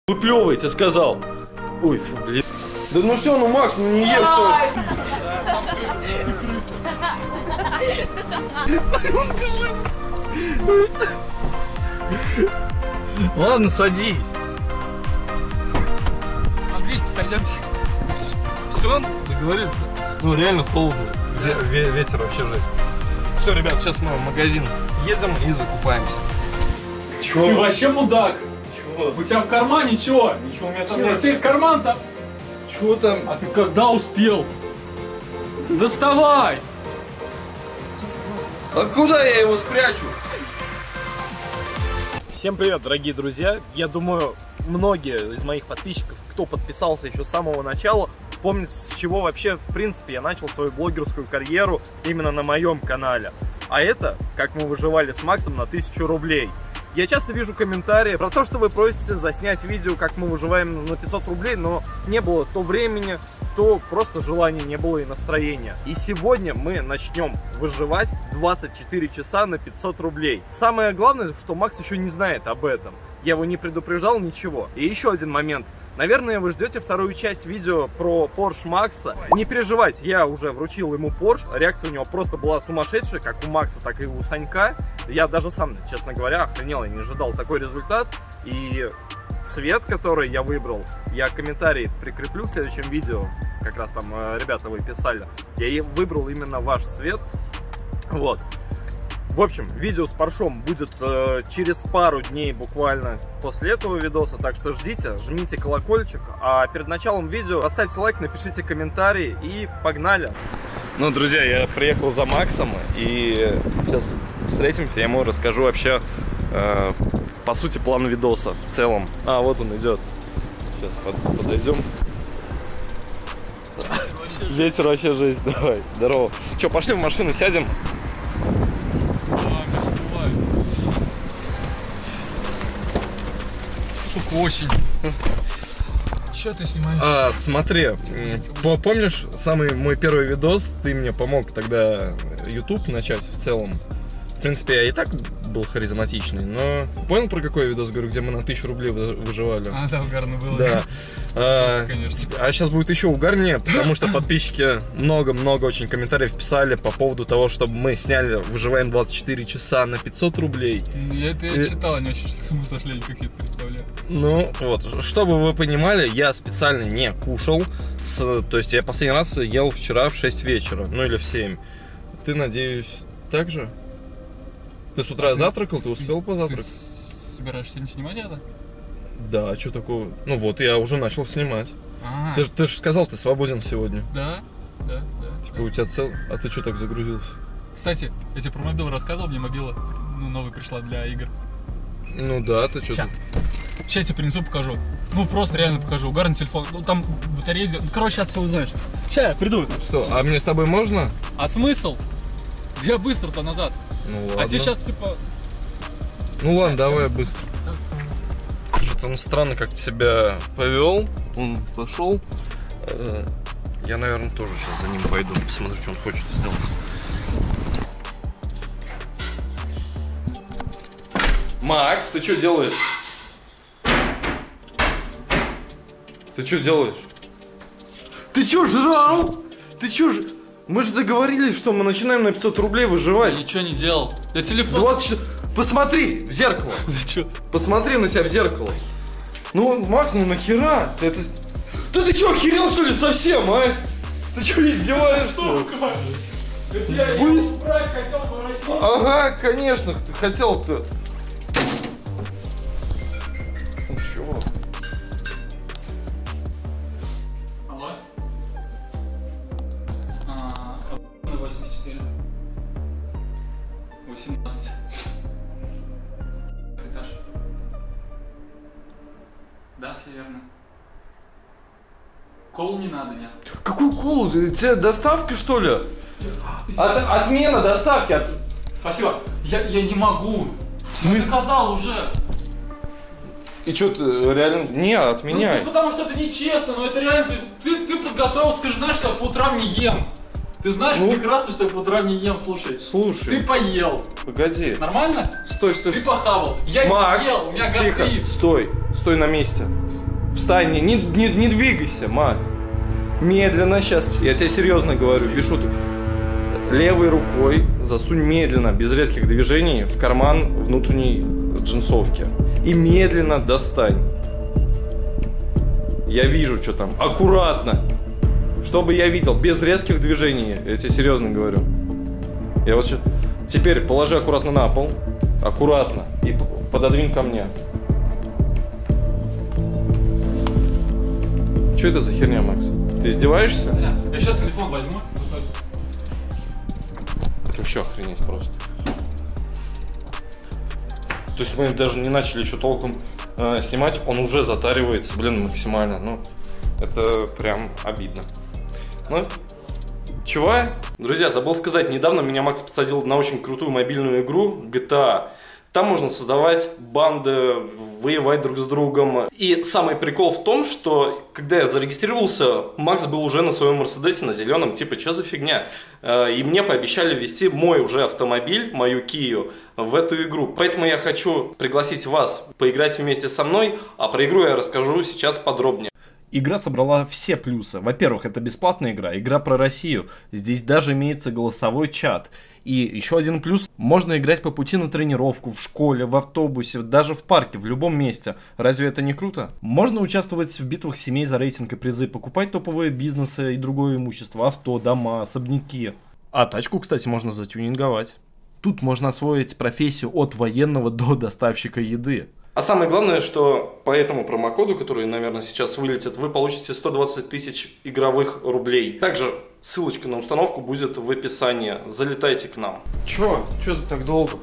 Выплевывай, тебе сказал. Ой, фу, блин. Да ну все, ну Макс, ну не ешь, что ли? Ладно, садись. На 200 сойдемся. Все, договорились? Ну реально холодно. Ветер вообще жесть. Все, ребят, сейчас мы в магазин едем и закупаемся. Чего? Ты вообще мудак. Чего? У тебя в кармане чего? Ничего у меня там нет. У тебя из кармана-то? Чего там? А ты когда успел? Доставай! А куда я его спрячу? Всем привет, дорогие друзья! Я думаю, многие из моих подписчиков, кто подписался еще с самого начала, помнят, с чего вообще, в принципе, я начал свою блогерскую карьеру именно на моем канале. А это, как мы выживали с Максом на 1000 рублей. Я часто вижу комментарии про то, что вы просите заснять видео, как мы выживаем на 500 рублей, но не было то времени, то просто желания не было и настроения. И сегодня мы начнем выживать 24 часа на 500 рублей. Самое главное, что Макс еще не знает об этом. Я его не предупреждал, ничего. И еще один момент. Наверное, вы ждете вторую часть видео про Porsche Макса. Не переживайте, я уже вручил ему Porsche. Реакция у него просто была сумасшедшая, как у Макса, так и у Санька. Я даже сам, честно говоря, охренел, я не ожидал такой результат. И цвет, который я выбрал, я комментарий прикреплю в следующем видео. Как раз там ребята вы писали. Я выбрал именно ваш цвет. Вот. В общем, видео с Поршом будет через пару дней буквально после этого видоса, так что ждите, жмите колокольчик, а перед началом видео поставьте лайк, напишите комментарий и погнали! Ну, друзья, я приехал за Максом и сейчас встретимся, я ему расскажу вообще, по сути, план видоса в целом. А, вот он идет. Сейчас подойдем. Ветер вообще жесть, давай, здорово. Че, пошли в машину, сядем? Сука, осень. Че ты снимаешь? Смотри, помнишь самый мой первый видос? Ты мне помог тогда YouTube начать в целом. В принципе, я и так был харизматичный, но понял, про какой видос говорю, где мы на 1000 рублей выживали? А, да, угарно было. Да. Конечно. А сейчас будет еще угарнее, потому что подписчики много-много очень комментариев писали по поводу того, чтобы мы сняли «Выживаем 24 часа» на 500 рублей. Я читал, они очень с ума сошли, как я это представляю. Ну вот, чтобы вы понимали, я специально не кушал. То есть я последний раз ел вчера в 6 вечера, ну или в 7. Ты, надеюсь, так же? Ты с утра завтракал, ты успел позавтракать? Ты собираешься сегодня снимать это? Да, а что такого? Ну вот, я уже начал снимать. Ты же сказал, ты свободен сегодня. Да. Типа у тебя цел... А ты что так загрузился? Кстати, я тебе про мобилу рассказывал, мне мобила, ну, новая пришла для игр. Ну да, ты что-то... Сейчас я тебе принесу, покажу. Ну, просто реально покажу. Угарный телефон. Ну, там батарея... Короче, сейчас все узнаешь. Сейчас я приду. Что, а мне с тобой можно? А смысл? Я быстро-то назад. Ну ладно. А тебе сейчас, типа... Ну ладно, давай быстро. Что-то он странно как-то себя повел. Он пошел. Я, наверное, тоже сейчас за ним пойду. Посмотрю, что он хочет сделать. Макс, ты что делаешь? Ты что делаешь? Ты что, жрал? Ты что ж... Мы же договорились, что мы начинаем на 500 рублей выживать. Я ничего не делал. Я телефон... 20... Посмотри в зеркало. Посмотри на себя в зеркало. Ну, Макс, ну нахера? Да ты что, охерел, что ли, совсем, а? Ты что, издеваешься? Сука! Я брать хотел морозить. Ага, конечно, ты хотел-то. Ну чего? Алло? 84. 18. Этаж. Да, все верно. Колу не надо, нет. Какую колу? Тебе доставка, что ли? Отмена доставки. Спасибо. Я не могу. Я заказал уже. И что ты реально... Не, отменяй. Ну, потому что это нечестно, но это реально... Ты подготовился, ты же знаешь, что я по утрам не ем. Ты знаешь прекрасно, что я по утрам не ем, слушай. Слушай. Ты поел. Погоди. Нормально? Стой. Ты похавал. Я Макс, не ел, у меня тихо. гастрит. Стой. Стой на месте. Встань, не двигайся, Макс. Медленно сейчас. Я тебе серьезно говорю, без шуток. Левой рукой засунь медленно, без резких движений, в карман внутренней джинсовки. И медленно достань. Я вижу, что там. Аккуратно. Чтобы я видел, без резких движений. Я тебе серьезно говорю. Я вот сейчас... Теперь положи аккуратно на пол. Аккуратно. И пододвинь ко мне. Что это за херня, Макс? Ты издеваешься? Я сейчас телефон возьму. Это вообще охренеть просто. То есть мы даже не начали еще толком снимать, он уже затаривается, блин, максимально. Ну, это прям обидно. Ну, чего? Друзья, забыл сказать, недавно меня Макс подсадил на очень крутую мобильную игру GTA. Там можно создавать банды, воевать друг с другом. И самый прикол в том, что когда я зарегистрировался, Макс был уже на своем Мерседесе, на зеленом, типа, что за фигня? И мне пообещали ввести мой уже автомобиль, мою Кию, в эту игру. Поэтому я хочу пригласить вас поиграть вместе со мной, а про игру я расскажу сейчас подробнее. Игра собрала все плюсы. Во-первых, это бесплатная игра, игра про Россию. Здесь даже имеется голосовой чат. И еще один плюс, можно играть по пути на тренировку, в школе, в автобусе, даже в парке, в любом месте. Разве это не круто? Можно участвовать в битвах семей за рейтинг и призы, покупать топовые бизнесы и другое имущество, авто, дома, особняки. А тачку, кстати, можно затюнинговать. Тут можно освоить профессию от военного до доставщика еды. А самое главное, что по этому промокоду, который, наверное, сейчас вылетит, вы получите 120 тысяч игровых рублей. Также ссылочка на установку будет в описании. Залетайте к нам. Чё ты так долго?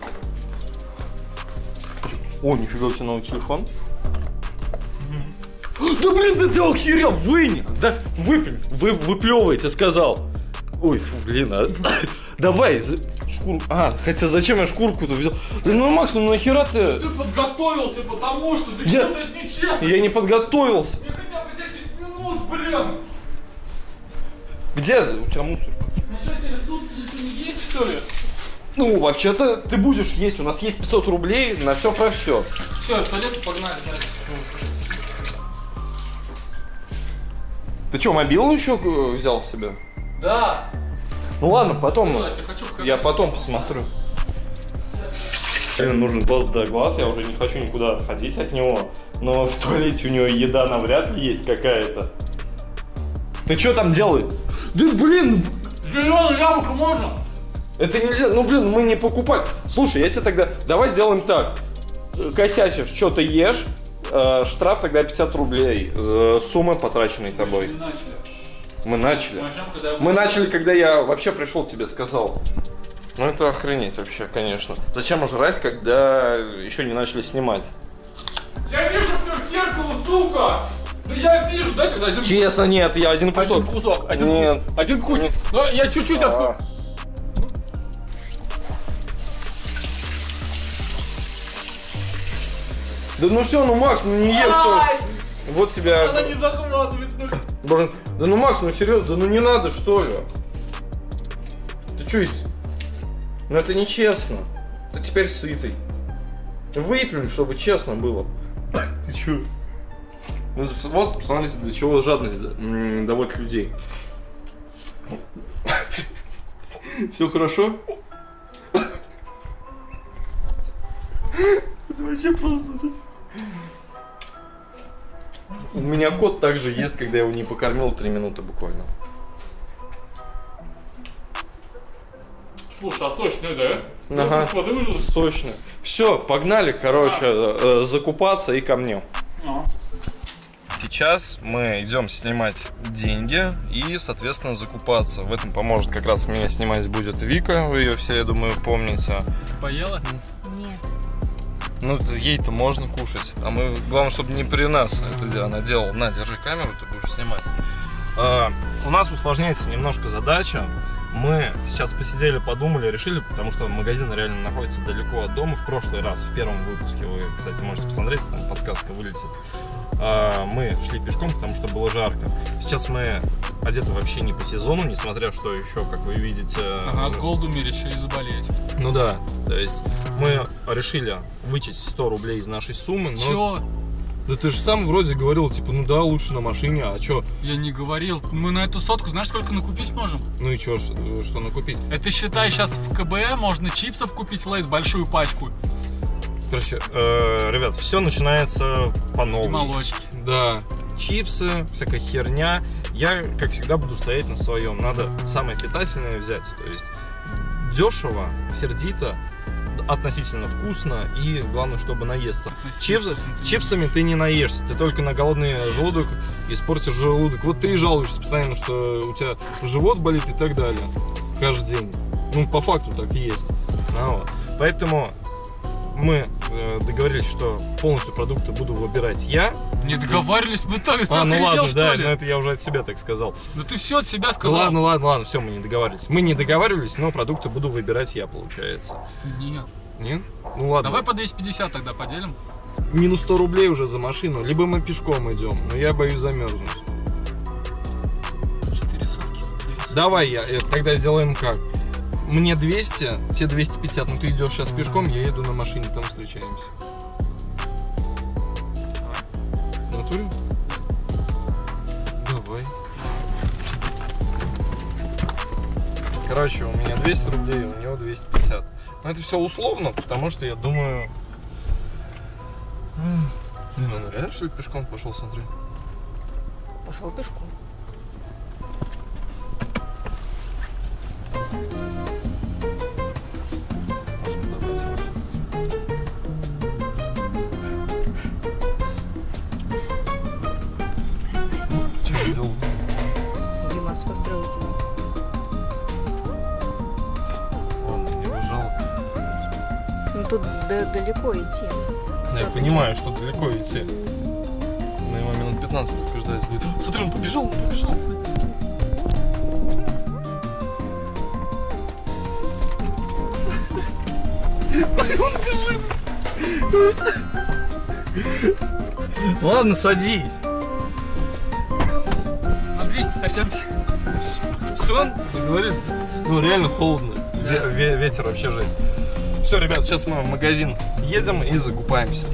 О, нифига себе, новый телефон. Да блин, да ты охерел, вынь! Да выплюнь, выплевывайте, сказал. Ой, фу, блин, а... Давай, шкурку. А, хотя зачем я шкурку-то взял? Да ну, Макс, ну нахера ты? Ты подготовился, потому что ты что-то нечестно. Я не подготовился. Мне хотя бы 10 минут, блин. Где у тебя мусор? Ну что, тебе сутки ничего не есть, что ли? Ну, вообще-то ты будешь есть. У нас есть 500 рублей на все про все. Все, в туалет погнали. Ты что, мобилу еще взял себе? Да. Ну ладно, потом. Да, я потом посмотрю. Мне нужен глаз да глаз, я уже не хочу никуда отходить от него. Но в туалете у него еда навряд ли есть какая-то. Ты что там делаешь? Да блин! Зеленую яблоко можно? Это нельзя, ну блин, мы не покупаем. Слушай, я тебе тогда, давай сделаем так. Косячишь, что-то ешь, штраф тогда 50 рублей. Сумма, потраченной тобой. Мы начали. Мы начали, когда я вообще пришел, тебе сказал. Ну это охренеть вообще, конечно. Зачем жрать, когда еще не начали снимать? Я вижу все в зеркало, сука! Да я вижу, дай тогда один. Честно, нет, я один кусок. Один кусок, один кусок. Ну, я чуть-чуть открою. Да ну все, ну Макс, ну не ешь, что ли? Вот тебя... Она не захватывает столько. Блин, да ну Макс, ну серьезно, да ну не надо, что ли? Ты что есть? Ну это нечестно. Ты теперь сытый. Выплюнь, чтобы честно было. Ты чё? Вот, посмотрите, до чего жадность доводит людей. Все хорошо? Это вообще просто... У меня кот также ест, когда я его не покормил 3 минуты буквально. Слушай, а сочный, да? Ага, сочно. Все, погнали, короче, закупаться и ко мне. Сейчас мы идем снимать деньги и, соответственно, закупаться. В этом поможет как раз меня снимать будет Вика, вы ее все, я думаю, помните. Поела? Нет. Ну, ей-то можно кушать, а мы, главное, чтобы не при нас это она делала. На, держи камеру, ты будешь снимать. У нас усложняется немножко задача. Мы сейчас посидели, подумали, решили, потому что магазин реально находится далеко от дома. В прошлый раз, в первом выпуске, вы, кстати, можете посмотреть, там подсказка вылетит. Мы шли пешком, потому что было жарко. Сейчас мы одеты вообще не по сезону, несмотря что еще, как вы видите... Ага, с голоду решили заболеть. Ну да, то есть мы решили вычесть 100 рублей из нашей суммы. Но... Чё? Да ты же сам вроде говорил, типа, ну да, лучше на машине, а чё? Я не говорил. Мы на эту сотку, знаешь, сколько накупить можем? Ну и чё, что накупить? Это считай, сейчас в КБ можно чипсов купить, Лейс, большую пачку. Короче, ребят, все начинается по новой. И молочки. Да, чипсы, всякая херня. Я, как всегда, буду стоять на своем. Надо самое питательное взять. То есть дешево, сердито, относительно вкусно и главное, чтобы наесться. Чипсами ты не наешься, ты только на голодный желудок испортишь желудок. Вот ты и жалуешься постоянно, что у тебя живот болит и так далее. Каждый день. Ну, по факту так и есть. Вот. Поэтому мы договорились, что полностью продукты буду выбирать я. Не договаривались мы так. Ну ладно, да, но это я уже от себя так сказал. Да ты все от себя сказал. Ладно, все, мы не договаривались. Мы не договаривались, но продукты буду выбирать я, получается. Нет. Нет? Ну ладно. Давай по 250 тогда поделим. Минус 100 рублей уже за машину, либо мы пешком идем, но я боюсь замерзнуть. 4 сотки. Давай тогда сделаем как? Мне 200, тебе 250, ну ты идешь сейчас пешком, я еду на машине, там встречаемся. В натуре? Давай. Короче, у меня 200 рублей, у него 250. Но это все условно, потому что я думаю... Блин, он реально что ли пешком пошел, смотри? Пошел пешком. Димас построил тебя. Ладно, его жалко. Ну тут далеко идти. Я понимаю, что далеко идти. На его минут 15 только ждать будет. Смотри, он побежал, Он бежит. Ладно, садись. На 200 сойдемся. Все, договорились? Ну, реально холодно. Ветер вообще жесть. Все, ребят, сейчас мы в магазин едем и закупаемся.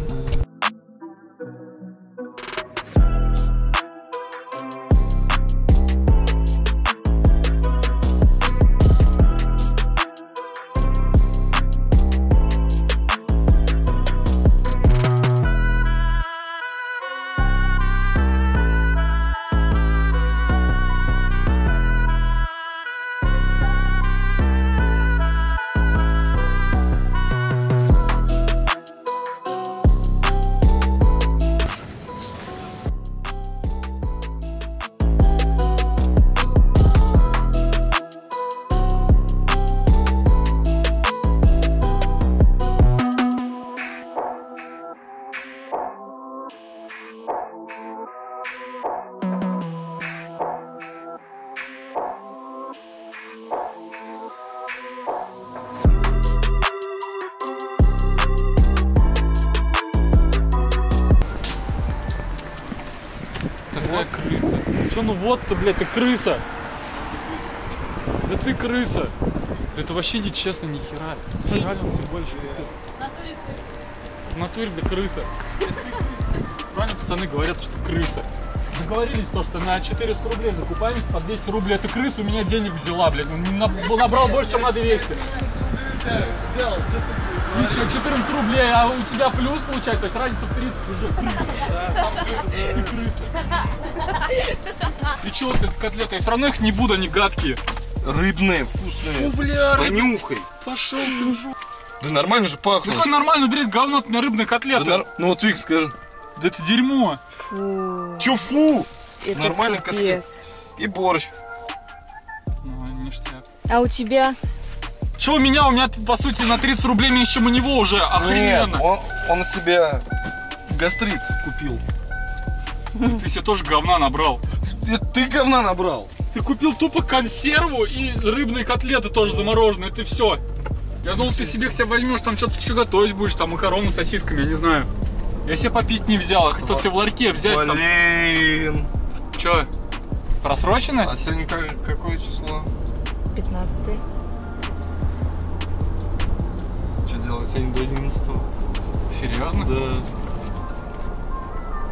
Такая крыса. Че, ну вот ты, блядь, ты крыса. Да ты крыса. Да это вообще нечестно, ни хера. Реально все больше. В натуре, бля, крыса. Правильно пацаны говорят, что крыса. Договорились то, что на 400 рублей закупаемся, по 200 рублей. Эта крыса у меня денег взяла, блядь. Набрал больше, чем на 200. Взял. 14 рублей, а у тебя плюс получается, то есть разница в 30 уже крыса. Да, сам крыса. Ты чего ты котлеты? Я все равно их не буду, они гадкие. Рыбные, вкусные. Фу, бля, понюхай. Пошел ты в жопу. Да нормально же пахнет. Ну как нормально берет говно на рыбные котлеты? Да ну вот Вик, скажи. Да это дерьмо. Фу. Чё фу? Это нормально капец. котлет. И борщ. Ну, ништяк. А у тебя? Че у меня? У меня, по сути, на 30 рублей меньше, чем у него уже. Охрененно. Нет, он себе гастрит купил. Ты себе тоже говна набрал. Ты говна набрал. Ты купил тупо консерву и рыбные котлеты тоже замороженные. Это все. Я думал, ты себе возьмешь, там что-то готовить будешь, там макароны с сосисками, я не знаю. Я себе попить не взял, я хотел себе в ларьке взять там. Блин. Че? Просрочено? А сегодня какое число? 15-й. Что делать? Сегодня до 11-го. Серьезно? Да.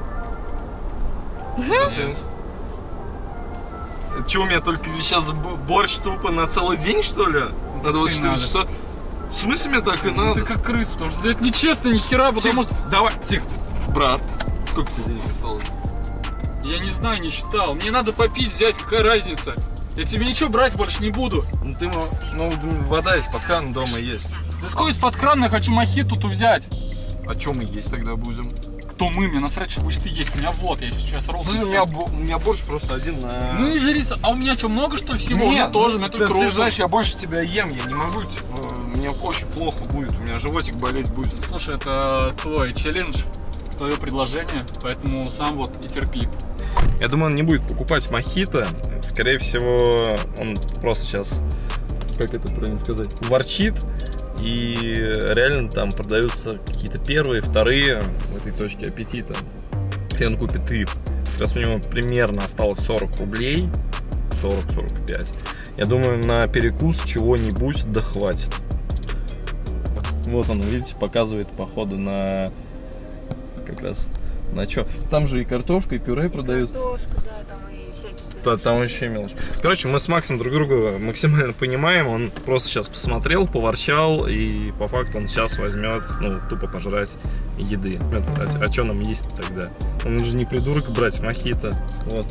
Че, у меня только сейчас борщ тупо на целый день, что ли? На 24 надо. часа? В смысле мне так и Ты надо? как крыса, потому что это нечестно, ни хера, потому что... Давай, тихо. Брат, сколько тебе денег осталось? Я не знаю, не считал. Мне надо попить, взять, какая разница? Я тебе ничего брать больше не буду. Ну ты, вода из-под крана дома есть. Да сколько из-под крана я хочу мохито тут взять? А чем мы есть тогда будем? Кто мы? Мне насрать, что будешь ты есть. У меня вот, я сейчас ролл. Слушай, у меня борщ просто один на... Ну и жри, а у меня что, много что ли всего? У меня Нет, тоже, у меня только ты ролл. знаешь, я больше тебя ем, я не могу, типа, мне очень плохо будет, у меня животик болеть будет. Слушай, это твой челлендж, твое предложение, поэтому сам вот и терпи. Я думаю, он не будет покупать мохито, скорее всего, он просто сейчас, как это правильно сказать, ворчит. И реально там продаются какие-то первые, вторые в этой точке аппетита. И он купит их. Сейчас у него примерно осталось 40 рублей. 40-45. Я думаю, на перекус чего-нибудь да хватит. Вот он, видите, показывает походу на... Как раз на что. Там же и картошка, и пюре продают. Картошка, да, там и всякие... Да, там вообще мелочь. Короче, мы с Максом друг друга максимально понимаем. Он просто сейчас посмотрел, поворчал, и по факту он сейчас возьмет, ну, тупо пожрать еды. А что нам есть тогда? Он же не придурок брать мохито. Вот.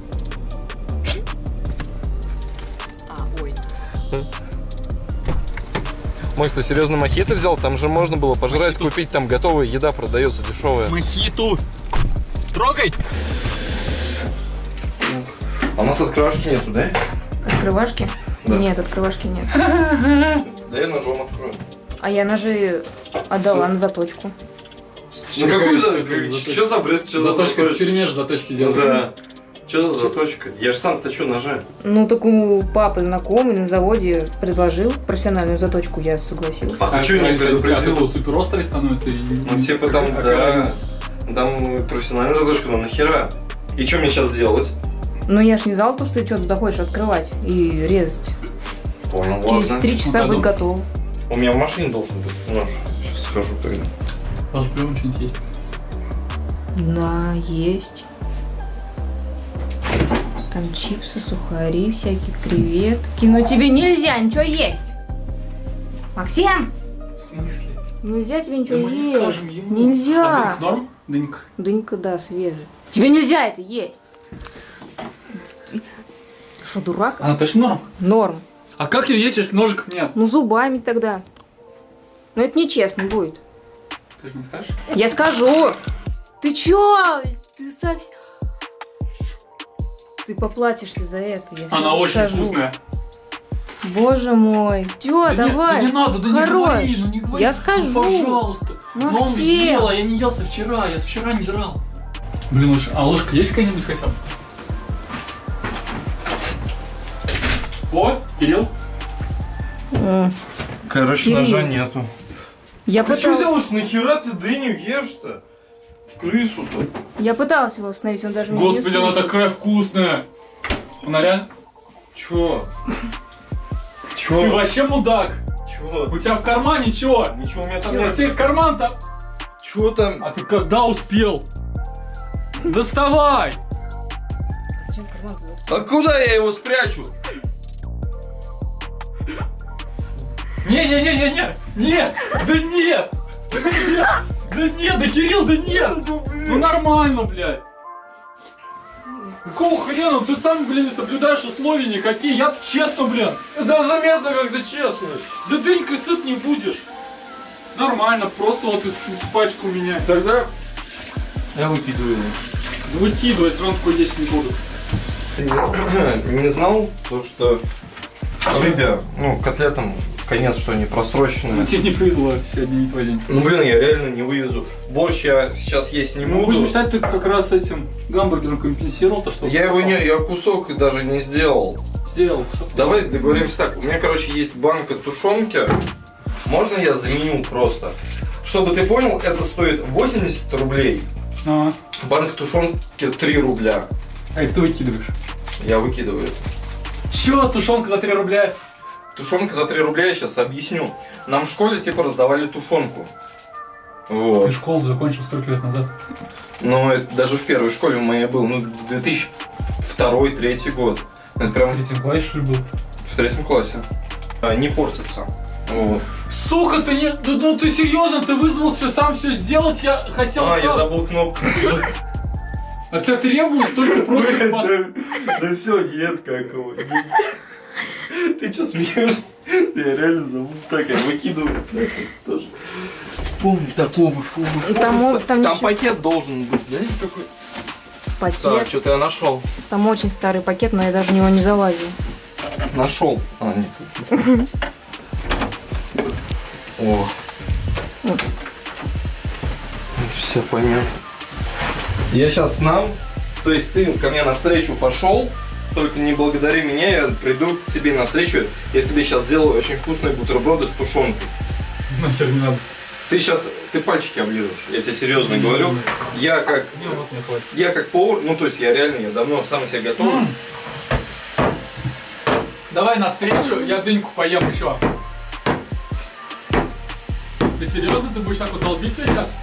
Ой. Макс, ты серьезно мохито взял? Там же можно было пожрать, купить, там готовая еда продается, дешевая. Мохито! Трогай! А у нас открывашки нету, да? Открывашки? Да. Нет, открывашки нет. Да я ножом открою. А я ножи отдала на заточку. Ну какую заточку? Что за бред? Что за Заточка, ты заточка? все время же заточки делаешь. Да. Что за заточка? Я же сам точу ножи. Ну, так у папы знакомый на заводе предложил профессиональную заточку, я согласилась. А ты что не предупредил? Это супер острый становится? Ну типа там, да, там профессиональная заточка, но нахера? И что мне сейчас делать? Но я ж не знала, что ты что-то захочешь открывать и резать. Понял, Через ладно. 3 часа Ну, быть потом. готов. У меня в машине должен быть нож. Сейчас схожу тогда. Тоже прям что-нибудь есть. Да, есть. Там чипсы, сухари, всякие креветки. Но тебе нельзя ничего есть. Максим! В смысле? Нельзя тебе ничего Да мы не есть. скажем ему. Нельзя. А дынька норм? Дынька. Дынька, да, свежая. Тебе нельзя это есть. Ты что, дурак? Она точно норм? Норм. А как ее есть, если ножиков нет? Ну, зубами тогда. Но это нечестно будет. Ты же не скажешь? Я скажу. Ты чё? Ты совсем... Ты поплатишься за это. Я Она всё очень скажу. вкусная. Боже мой. Чё, Да нет, давай. да не надо, да не Хорош. говори, ну не говори. Я скажу. Ну, пожалуйста. Но он Максим. ела, я не елся вчера, я вчера не жрал. Блин, а ложка есть какая-нибудь хотя бы? О, Кирилл. Короче, Кирилл. ножа нету. Я Ты что пыталась... делаешь? Нахера ты дыню ешь-то? В крысу-то. Я пыталась его остановить, он даже меня не Господи, она слушал. такая вкусная. Она реально... Чё? Ты Чё? вообще мудак. Чё? У тебя в кармане чё? Ничего у меня там У нет. тебя из кармана-то... Чё там? А ты когда успел? Доставай! Зачем карман туда сунуть? А куда я его спрячу? Не-не-не-не-не! Нет! Да нет! Да нет, да Кирилл, да нет! Ну нормально, блядь! Какого хрена? Ты сам, блин, не соблюдаешь условия никакие. Я честно, блин. Да заметно, когда честно. Да дынькой сыт не будешь. Нормально, просто вот из пачку меня. Тогда я выкидываю его. Выкидывай, все равно такой есть не буду. Ты не знал, то, что рыбе, ну, котлетам конец, что они просроченные. Но тебе не повезло, сегодня не твой день. Ну, блин, я реально не вывезу. Борщ я сейчас есть не Ну, буду. будем считать, ты как раз этим гамбургером компенсировал то, что... Я его не, я кусок даже не сделал. Сделал. кусок. Давай договоримся так. У меня, короче, есть банка тушенки. Можно я заменю просто? Чтобы ты понял, это стоит 80 рублей. Ага. Банка тушенки 3 рубля. А это ты выкидываешь. Я выкидываю это. Чё, тушенка за 3 рубля? Тушенка за 3 рубля, я сейчас объясню. Нам в школе типа раздавали тушенку. Вот. Ты школу закончил сколько лет назад? Но это даже в первой школе в моей был, ну, 2002-2003 год. Это прям В 3 классе, что ли, был? в 3 классе. Не портится. Вот. Сука, ты не... Ну ты серьезно? Ты вызвался сам все сделать? Я хотел... Я забыл кнопку. А тебя требовалось только просто... Да все, нет какого. Ты что смеешься? Я реально забыл. Так, я выкидываю. Тоже. Помню, так обувь. Там пакет должен быть, знаете, какой? Пакет. Так, что-то я нашел. Там очень старый пакет, но я даже в него не залазил. Нашел. Нет. О. Все понятно. Я сейчас нам, то есть ты ко мне навстречу пошел, только не благодари меня, я приду к тебе навстречу, я тебе сейчас сделаю очень вкусные бутерброды с тушенкой. Нахер не надо. Ты пальчики оближешь, я тебе серьезно говорю. Я как повар, ну то есть я давно сам себе готовлю. Давай навстречу, я дыньку поем еще. Ты серьезно? Ты будешь так вот долбить ее сейчас?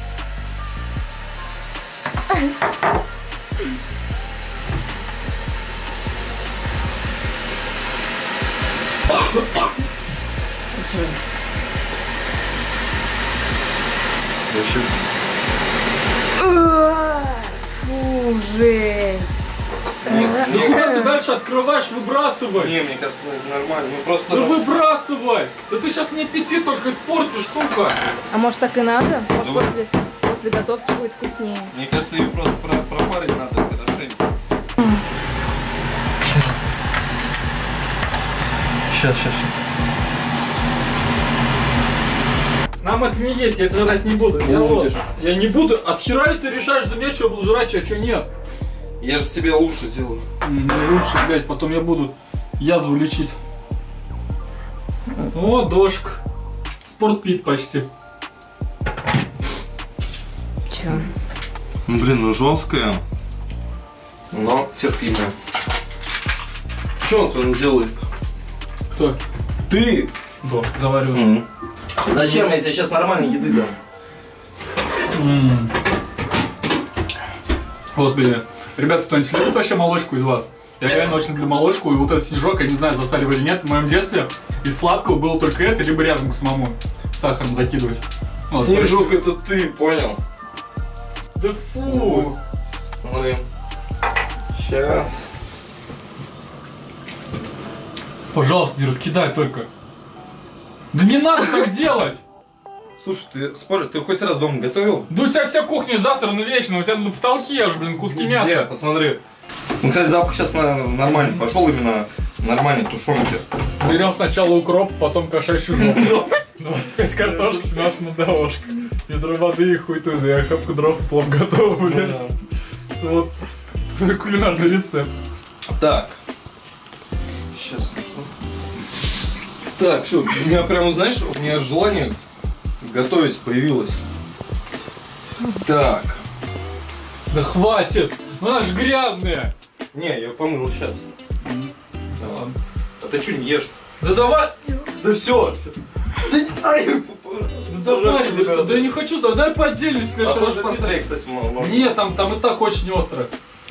Фу, жесть. Ну куда ты дальше открываешь? Выбрасывай! Не, мне кажется, это нормально. Мы просто... Да выбрасывай! Да ты сейчас мне аппетит только испортишь, сука! А может так и надо? Может после готовки будет вкуснее. Мне кажется, ее просто пропарить надо хорошенько. Сейчас. Нам это не есть, я это жрать не буду. Я не буду. А с хера ли ты решаешь за меня, что я буду жрать, а что нет? Я же тебе лучше делаю. Не лучше, блядь, потом я буду язву лечить. О, дошка. Спортпит почти. Чё? Ну блин, ну жесткая, но терпимая. Что он там делает? Кто? Ты! Дошка завариваю. Зачем я тебе сейчас нормальной еды дам? Господи. Ребята, кто-нибудь любит вообще молочку из вас? Я реально очень люблю молочку, и вот этот снежок, я не знаю, застали вы или нет, в моем детстве из сладкого было только это, либо рядом самому сахаром закидывать. Вот, Снежок, это ты, понял? Да фу! Смотри. Сейчас. Пожалуйста, не раскидай только. Да не надо так делать! Слушай, ты хоть раз дома готовил? Да у тебя вся кухня засрана вечно, у тебя тут потолки аж, блин, куски Где? мяса. Посмотри. Ну, кстати, запах сейчас нормальный пошел, именно нормальной тушенки. Берем сначала укроп, потом кошачью жопу. 25 картошек, 17 мандавошек. Ведро воды и хуй туда, и охапку дров, плов готов, блядь. Вот кулинарный рецепт. Так. Сейчас. Так, все, у меня прямо, знаешь, у меня желание готовить появилось. Так. Да хватит! Ну она ж грязная! Не, я помыл сейчас. Да ладно. А ты что не ешь? Да Да все. Да заваривается, да я не хочу, давай по отдельности в следующий раз. Посмотри, кстати, можно. Нет, там и так очень остро.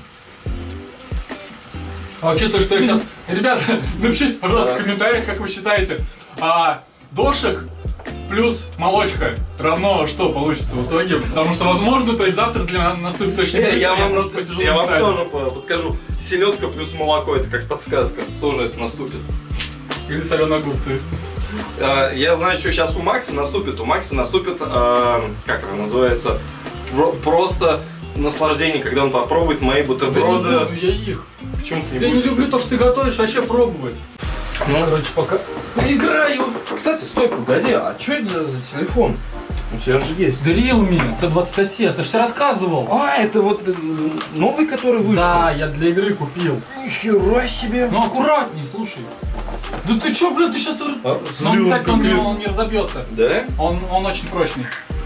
А учитывая, что я сейчас... Ребята, напишите, пожалуйста, в комментариях, как вы считаете, дошек плюс молочка равно что получится в итоге? Потому что, возможно, то есть завтра для меня наступит очень быстро, Я вам просто посижу. Я вам тоже подскажу. Селедка плюс молоко, это как подсказка. Тоже это наступит. Или соленые огурцы. Я знаю, что сейчас у Макса наступит. У Макса наступит, как это называется, просто наслаждение, когда он попробует мои бутерброды. Да не буду я их. Почему ты не Я не будешь? люблю то, что ты готовишь, вообще пробовать. Ну, Короче, пока играю. кстати, стой, погоди, а что это за телефон? У тебя же есть. Да Realme C25S, я же тебе рассказывал. Это вот новый, который вышел? Да, я для игры купил. Нихера себе! Ну аккуратней, слушай. Да ты чё, блядь, ты сейчас... Ну, кстати, он не разобьется. Да? Он очень прочный.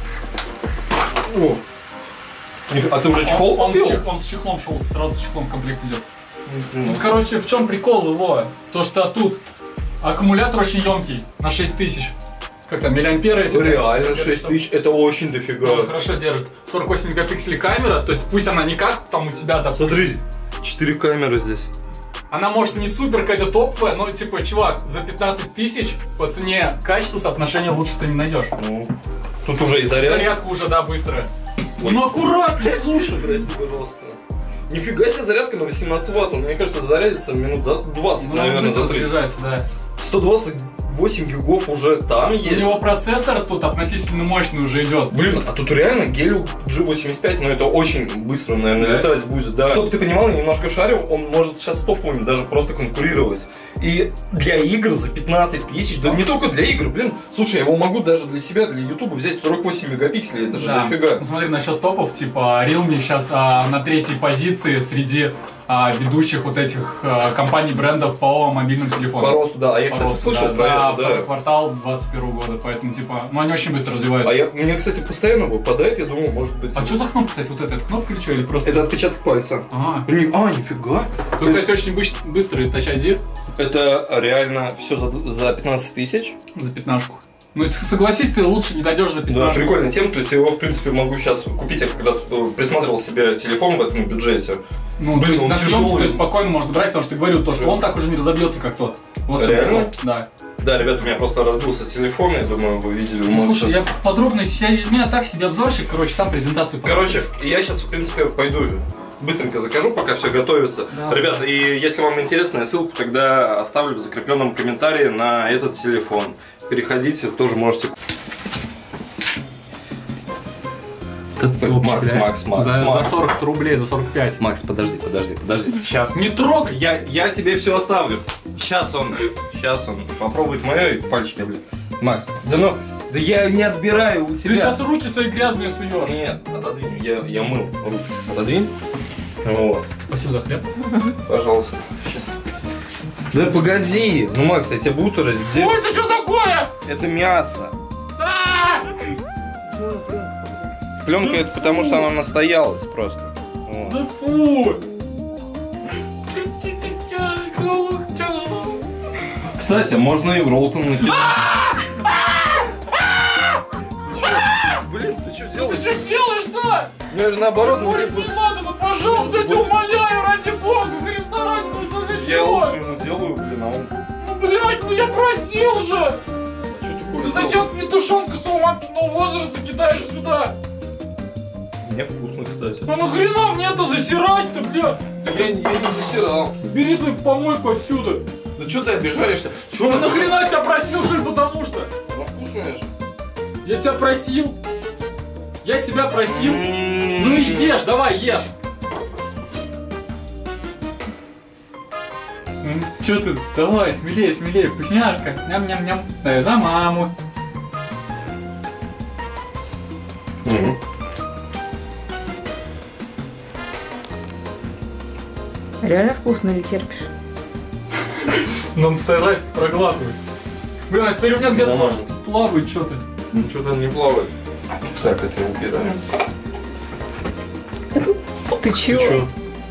О. А ты уже чехол купил? Он с чехлом шел, сразу с чехлом в комплект идет. Ну, короче, в чем прикол его? То, что тут аккумулятор очень емкий, на 6000. как там, миллиамперы эти. Реально 6 тысяч, это очень дофига. Он хорошо держит. 48 мегапикселей камера, то есть пусть она не как там у тебя, допустим. Смотри, 4 камеры здесь. Она может не супер какая-то топовая, но типа, чувак, за 15 тысяч по цене качества соотношения лучше ты не найдешь. Ну, тут уже и зарядка. Зарядка уже, да, быстрая. Ну аккуратно, слушай. Нифига себе зарядка на 18 ватт. Мне кажется, зарядится минут за 20, Ну, наверное, быстро за 30. заряжается, да. 128 гигов уже там У есть. него процессор тут относительно мощный уже идет. Блин, а тут реально Helio G85, но это очень быстро, наверное, Да? летать будет, да. Чтобы ты понимал, я немножко шарил, он может сейчас с топовыми даже просто конкурировать. И для игр за 15 тысяч, да не только для игр, блин, слушай, я его могу даже для себя, для YouTube взять 48 мегапикселей, это же Да. дофига. Ну, смотри, насчет топов, типа Realme сейчас на третьей позиции среди ведущих вот этих компаний, брендов по мобильным По телефонам. росту, да, а я, кстати, Рост, слышал да, про за это, второй да. квартал 2021 года, поэтому типа, ну они очень быстро развиваются. Мне, кстати, постоянно выпадает, я думал, может быть... А что за кнопка, кстати, вот эта кнопка или что, или просто? Это отпечаток пальца. Ага. Нифига. Тут, кстати, очень быстрый Touch ID Это реально все за 15 тысяч. за 15-ку. Ну, согласись, ты лучше не дойдешь за 15. Да, прикольная тема, то есть я его, в принципе, могу сейчас купить, я как раз присматривал себе телефон в этом бюджете. Ну, Блин, то есть он на съемку тяжелый. ты спокойно можно брать, потому что ты говорил то, что он так уже не разобьется, как тот. Вот что Реально? прикол. Да. Да, ребят, у меня просто разбился телефон, я думаю, вы видели. Ну, слушай, я подробно, из меня так себе обзорщик, короче, сам презентацию Короче, я сейчас, в принципе, пойду быстренько закажу, пока все готовится. Да. Ребята, и если вам интересно, я ссылку тогда оставлю в закрепленном комментарии на этот телефон. Переходите, тоже можете. Макс. За 40 рублей, за 45. Макс, подожди. Сейчас. Не трогай! Я тебе все оставлю. Сейчас он попробует мое пальчики, блин. Макс, да я не отбираю у тебя. Ты сейчас руки свои грязные суешь. Нет, отодвинь, я мыл руки. Отодвинь. Вот, Спасибо за хлеб. пожалуйста. Да погоди, ну Макс, я тебе буду раздеть. Ой, это что такое? Это мясо. А! Пленка это потому, что она настоялась просто. Вот. Да фу! Кстати, можно и в роллтон накидать. Блин, ты что Ты делаешь? что делаешь-то? Мне же наоборот, ну Ой, типа... не надо, ну пожалуйста, я тебя умоляю, ради бога, Христа ради, ну ты Я чего? лучше ему делаю, блин, а он... Ну, блядь, ну я просил же! Что такое? Ну зачем ты мне тушенку своего мамкиного возраста кидаешь сюда? Мне вкусно, кстати. Ну нахрена мне это засирать-то, бля? Я не засирал. Бери свою помойку отсюда. Да что ты обижаешься? Ну нахрена я тебя просил, что ли, потому что? Она вкусная же. Я тебя просил. Я тебя просил. Ну и ешь, давай, ешь. Че ты? Давай, смелее, вкусняшка. Ням-ням-ням. Дай за маму. Реально вкусно или терпишь? Нам старается проглатывать. Блин, а теперь у меня где-то Нормально. плавает что-то. Ну что-то не плавает. Так, это убираем. Ты чё? Чё?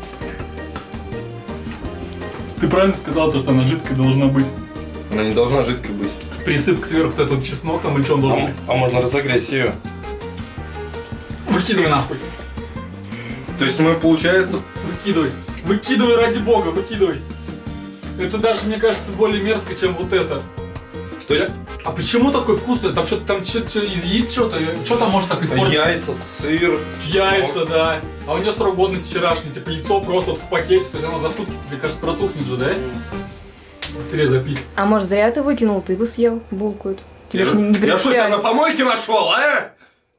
Ты правильно сказал, то, что она жидкой должна быть. Она не должна жидкой быть. Присыпка сверху вот этот чеснок там или что он должен быть. А можно разогреть ее. Выкидывай нахуй. То есть мы, получается... Выкидывай. Выкидывай ради бога, выкидывай. Это даже, мне кажется, более мерзко, чем вот это. То есть... А почему такой вкусный? Там что-то из яиц что-то? Что там может так испортиться? Яйца, сыр, Яйца, да. А у нее срок годности вчерашний, типа яйцо просто вот в пакете, то есть оно за сутки, мне кажется, протухнет же, да? Быстрее запить. А может зря ты выкинул, ты бы съел булку эту. Тебе ж не Я что, себя на принципиально. помойке нашел, а?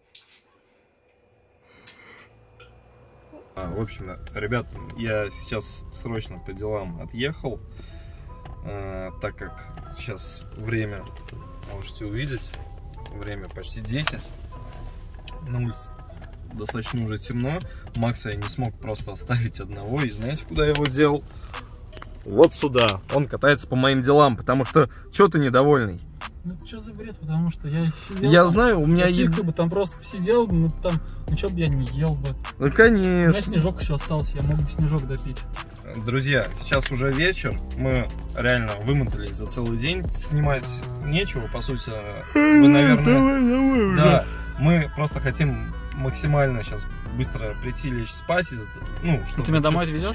В общем, ребят, я сейчас срочно по делам отъехал, так как сейчас время, можете увидеть, время почти 10, на улице достаточно уже темно, Макса я не смог просто оставить одного, и знаете, куда я его делал? Вот сюда, он катается по моим делам, потому что, что ты недовольный? Ну это что за бред, потому что я сидел... Я знаю, у меня я есть... бы там просто сидел, ну там, ну что бы я не ел бы. Ну У меня конечно. снежок еще остался, я мог бы снежок допить. Друзья, сейчас уже вечер, мы реально вымотались за целый день, снимать нечего, по сути, вы, наверное... Да, мы просто хотим максимально сейчас быстро прийти, лечь спать, ну, чтобы... Ты меня домой отвезешь?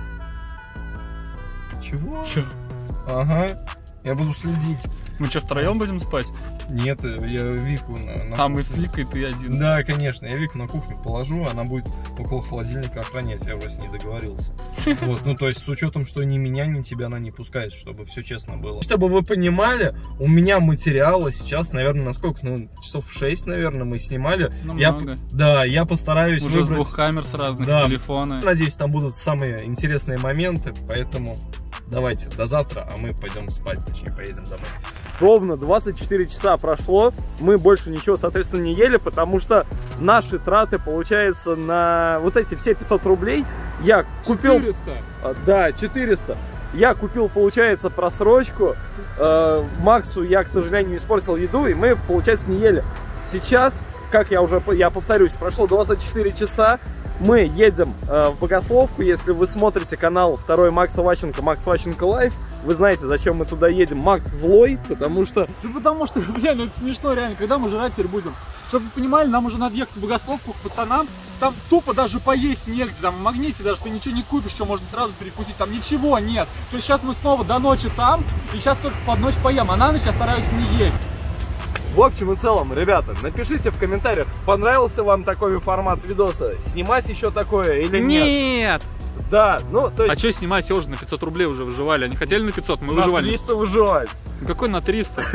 Чего? Чё? Ага, я буду следить. Мы что, втроем будем спать? Нет, я Вику А мы с Викой, ты один. Да, конечно, я Вику на кухню положу, она будет около холодильника охранять, я уже с ней договорился. Вот, ну то есть с учетом, что ни меня, ни тебя она не пускает, чтобы все честно было. Чтобы вы понимали, у меня материала сейчас, наверное, на сколько? Ну, часов 6, наверное, мы снимали. Ну, Да, я постараюсь уже выбрать... с 2 камер с разных телефона. Надеюсь, там будут самые интересные моменты, поэтому давайте, до завтра, а мы пойдем спать, точнее, поедем домой. Ровно 24 часа прошло, мы больше ничего, соответственно, не ели, потому что наши траты, получается, на вот эти все 500 рублей я купил... 400? Да, 400. Я купил, получается, просрочку. Максу я, к сожалению, испортил еду, и мы, получается, не ели. Сейчас, как я повторюсь, прошло 24 часа. Мы едем в Богословку. Если вы смотрите канал второй Макса Ващенко, Макс Ващенко Лайв, вы знаете, зачем мы туда едем. Макс злой, потому что... Да потому что, блин, это смешно реально. Когда мы жрать теперь будем? Чтобы вы понимали, нам уже надо ехать в Богословку к пацанам. Там тупо даже поесть негде. Там в Магните даже ты ничего не купишь, что можно сразу перекусить. Там ничего нет. То есть сейчас мы снова до ночи там, и сейчас только под ночь поем. А на ночь я стараюсь не есть. В общем и целом, ребята, напишите в комментариях, понравился вам такой формат видоса, снимать еще такое или нет. Нет! Да, ну то есть... А что снимать, уже на 500 рублей уже выживали? Они хотели на 500, мы выживали. На 300 выживать. Ну какой на 300?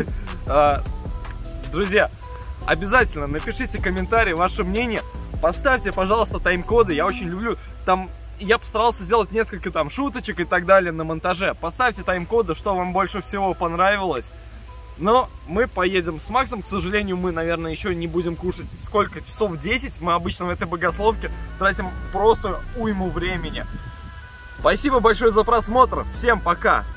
Друзья, обязательно напишите комментарий, ваше мнение. Поставьте, пожалуйста, тайм-коды, я очень люблю. Там я постарался сделать несколько там шуточек и так далее на монтаже. Поставьте тайм-коды, что вам больше всего понравилось. Но мы поедем с Максом. К сожалению, мы, наверное, еще не будем кушать сколько? Часов 10. Мы обычно в этой Богословке тратим просто уйму времени. Спасибо большое за просмотр. Всем пока!